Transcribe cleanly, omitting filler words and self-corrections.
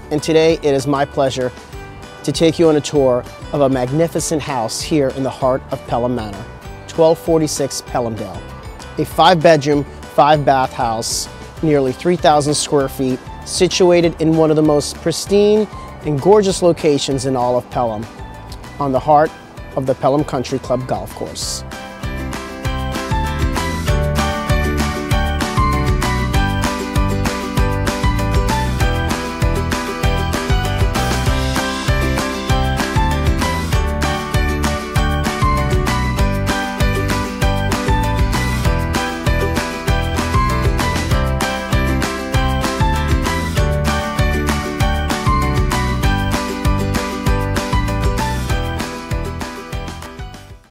and today it is my pleasure to take you on a tour of a magnificent house here in the heart of Pelham Manor, 1246 Pelhamdale. A 5-bedroom, 5-bath house, nearly 3,000 square feet, situated in one of the most pristine and gorgeous locations in all of Pelham, on the heart of the Pelham Country Club golf course.